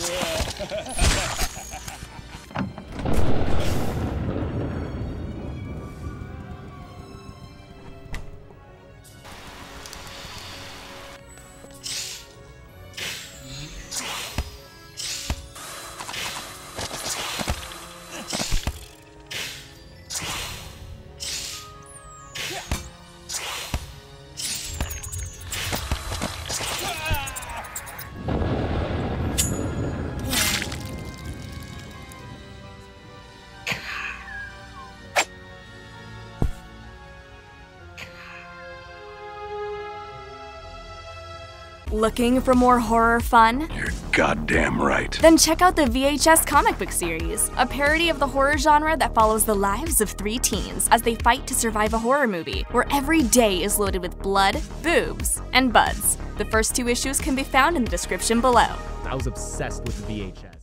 Looking for more horror fun? You're goddamn right. Then check out the VHS comic book series, a parody of the horror genre that follows the lives of 3 teens as they fight to survive a horror movie, where every day is loaded with blood, boobs, and buds. The first 2 issues can be found in the description below. I was obsessed with the VHS.